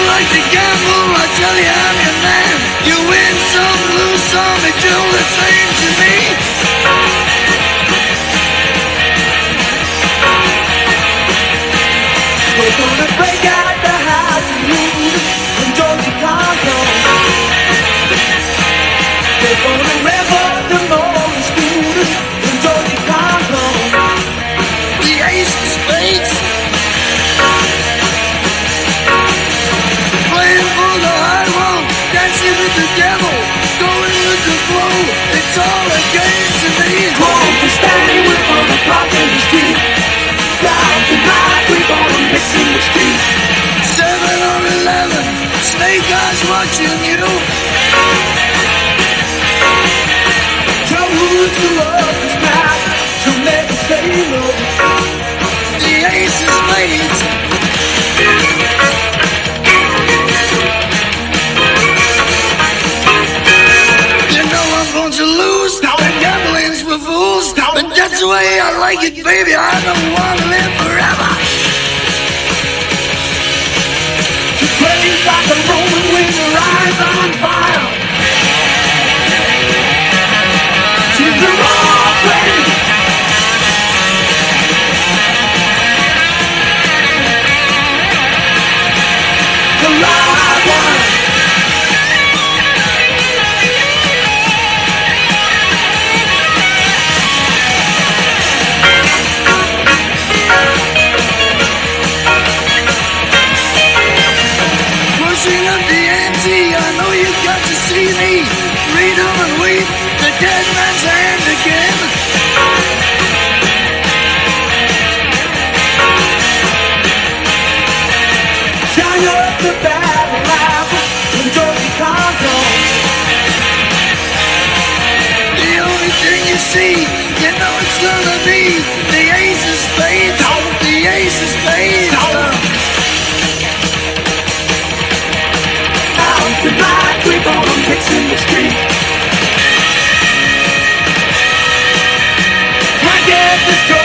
like to gamble, I tell you I'm your man. You win some, lose some, it's all the same to me. We're gonna break out the house and move when Josie comes home. We're gonna rev up the morning scooters when Josie comes home. The ace of spades, playing for the high road, dancing with the devil, going with the flow. It's all a game to me. Home to stay, we're gonna park in the street. Down tonight, we're gonna mix in the street. 7 or 11, snake eyes watching you. Tell who's the love is mad, she'll never say no. The ace of spades, you know I'm going to lose. The gambling's for fools, but that's the way I like it, baby. I don't want to live forever. She plays like a Roman with her eyes on fire. She's the raw flame. The live one. Pushing up the ante, I know you got to see me. Freedom and weep, the dead man's hand again. Shine up the battle rifle when Josie comes home. The only thing you see, you know it's gonna be the ace of spades, the ace of spades. Out tonight, we're gonna mix in the street. Can't get this